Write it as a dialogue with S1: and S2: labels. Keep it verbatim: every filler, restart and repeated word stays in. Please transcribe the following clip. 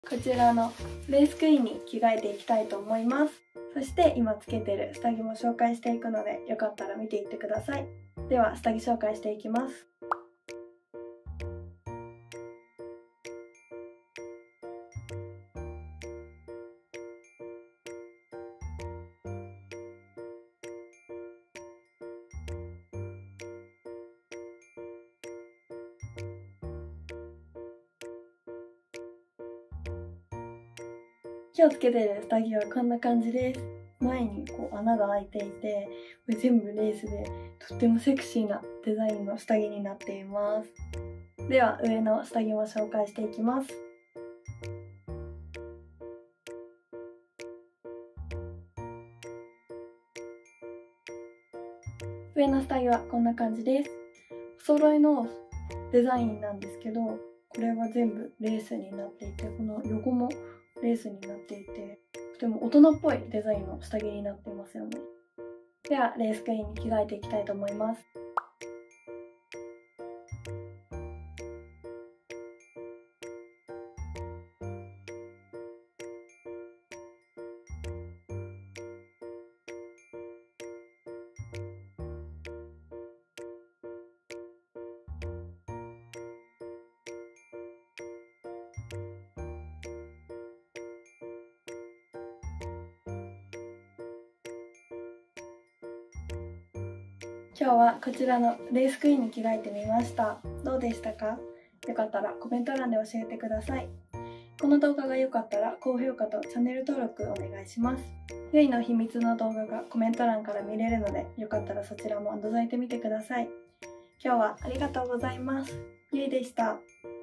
S1: こちらのレースクイーンに着替えていきたいと思います。そして今つけてる下着も紹介していくので、よかったら見ていってください。では下着紹介していきます。今日つけてる下着はこんな感じです。前にこう穴が開いていて、これ全部レースでとってもセクシーなデザインの下着になっています。では上の下着も紹介していきます。上の下着はこんな感じです。お揃いのデザインなんですけど、これは全部レースになっていて、このロゴもレースになっていて、とても大人っぽいデザインの下着になっていますよね。ではレースクイーンに着替えていきたいと思います。今日はこちらのレースクイーンに着替えてみました。どうでしたか？よかったらコメント欄で教えてください。この動画が良かったら高評価とチャンネル登録お願いします。ゆいの秘密の動画がコメント欄から見れるので、よかったらそちらも覗いてみてください。今日はありがとうございます。ゆいでした。